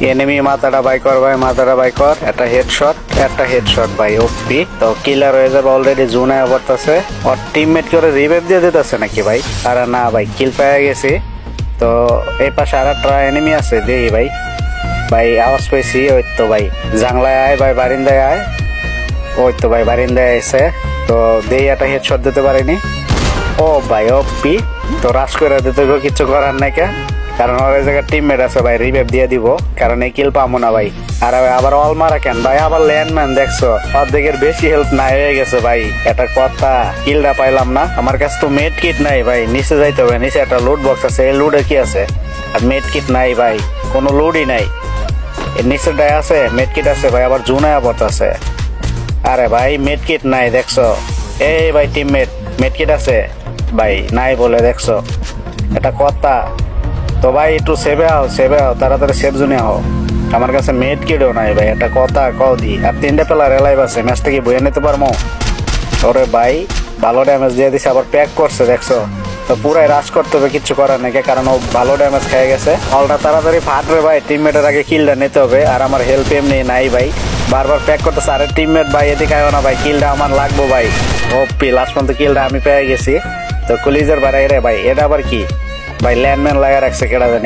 Enemy মাথাটা by কর ভাই, মাথাটা বাই কর। একটা হেডশট ভাই ওপি। তো কিলার হয়ে যাবে অলরেডি, জুনে পড়তেছে। ওর টিমমেট করে রিভাইভ দিয়ে দিতেছে নাকি ভাই? আরে না ভাই, কিল পেয়ে গেছি। তো এই পাশে আর একটা এনিমি আছে, দেখি ভাই। ভাই আওয়াজ পেয়েছি, ওই তো ভাই জাংলায় আয় ভাই, বারিন্দায় আয়। ওই তো ভাই বারিন্দায় আইছে। তো দেই একটা হেডশট দিতে পারিনি। ও ভাই ওপি। তো রাশ করে দিতে কিছু করার নাই, কারণ ওর এই জায়গায় টিমমেট আছে ভাই, রিভাইভ দিয়ে দিব, কারণ এই কিল পাবো না ভাই। আর আবার অল মারা কেন ভাই, আবার ল্যান্ডম্যান দেখছো, অর্ধেকের বেশি হেল্প নাই হয়ে গেছে ভাই। এটা কথা, কিলটা পাইলাম না। আমার কাছে তো মেড কিট নাই ভাই, নিচে যাইতে হবে। নিচে একটা লুট বক্স আছে, এই লুটে কি আছে? আর মেড কিট নাই ভাই, কোনো লুটই নাই। এর নিচেটায় আছে মেড কিট আছে ভাই, আবার জুনায় আছে। আরে ভাই মেড কিট নাই দেখছো? এই ভাই টিমমেট মেড কিট আছে ভাই, নাই বলে দেখছো? এটা কথা। তো ভাই একটু সেভে হও, তাড়াতাড়ি সেভ জোনে হও। আমার কাছে মেড কিটও নাই ভাই, এটা কথা কও দি। আর 3টা প্লেয়ার এলাইভ আছে, ম্যাচটা কি বয়ে নিতে পারবো? ওরে ভাই ভালো ড্যামেজ দিয়ে দিছে, আবার প্যাক করছে দেখছো? তো পুরাই রাশ করতে হবে, কিচ্ছু করার নাকি, কারণ ও ভালো ড্যামেজ খেয়ে গেছে। অলটা তাড়াতাড়ি ফাটবে ভাই, টিমমেটের আগে কিলটা নিতে হবে। আর আমার হেল্প এমনি নাই ভাই, বারবার প্যাক করতেছে। আরে টিমমেট ভাই এদিকে আয়ো না ভাই, কিলটা আমার লাগবো ভাই। ওপি, লাস্ট পর্যন্ত কিলটা আমি পেয়ে গেছি। তো কলিজার বাড়াই রে ভাই, এটা আবার কি ভাই? ল্যান্ডম্যান লাগা রাখছে কেডা জানি।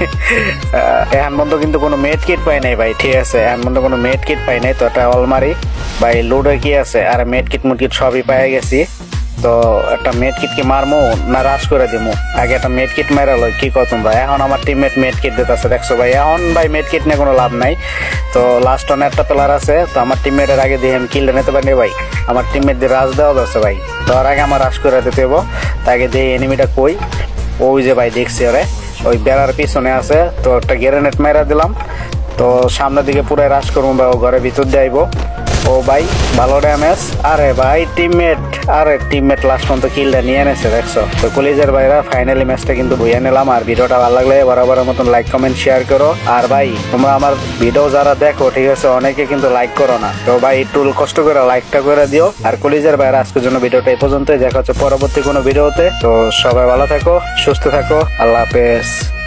এখন পর্যন্ত কিন্তু কোনো মেড কিট পাই নাই ভাই, ঠিক আছে? এখন পর্যন্ত কোনো মেড কিট পাই নাই। তো এটা অলমারি ভাই, লুডো কি আছে? আর মেড কিট মুড কিট সবই পেয়ে গেছি। তো একটা মেড কিট কি মারমু না রাশ করে দিমু? আগে একটা মেড কিট মেরা লই, কি কর তোমরা? এখন আমার টিমমেট মেড কিট দিতেছে দেখছো ভাই? এখন ভাই মেড কিট নিয়ে কোনো লাভ নাই। তো লাস্ট অন একটা প্লেয়ার আছে, তো আমার টিমমেটের আগে দিয়ে আমি কিলটা নিতে পারিনি ভাই। আমার টিমমেট দিয়ে রাশ দেওয়া যাচ্ছে ভাই, তো আর আগে আমার রাশ করে দিতে হবো। তাকে দিয়ে এনিমিটা কই? ওই যে ভাই দেখছি ওরে, ওই বেড়ার পিছনে আছে। তো একটা গ্রেনেড মেরা দিলাম। তো সামনের দিকে পুরো রাশ করবো ভাই, ও ঘরের ভিতর দিয়ে আইবো। ও ভাই ভালো ড্যামেজ। আরে ভাই টিমমেট লাস্ট পর্যন্ত কিলটা নিয়ে এনেছে দেখছো? তো কলিজের ভাইরা ফাইনালি ম্যাচটা কিন্তু বইয়া নিলাম। আর ভিডিওটা ভালো লাগলে বরাবরের মতন লাইক কমেন্ট শেয়ার করো। আর ভাই তোমরা আমার ভিডিও যারা দেখো, ঠিক আছে, অনেকে কিন্তু লাইক করো না। তো ভাই একটু কষ্ট করে লাইকটা করে দিও। আর কলিজের ভাইরা আজকের জন্য ভিডিওটা এই পর্যন্তই, দেখা হচ্ছে পরবর্তী কোনো ভিডিওতে। তো সবাই ভালো থাকো, সুস্থ থাকো, আল্লাহ হাফেজ।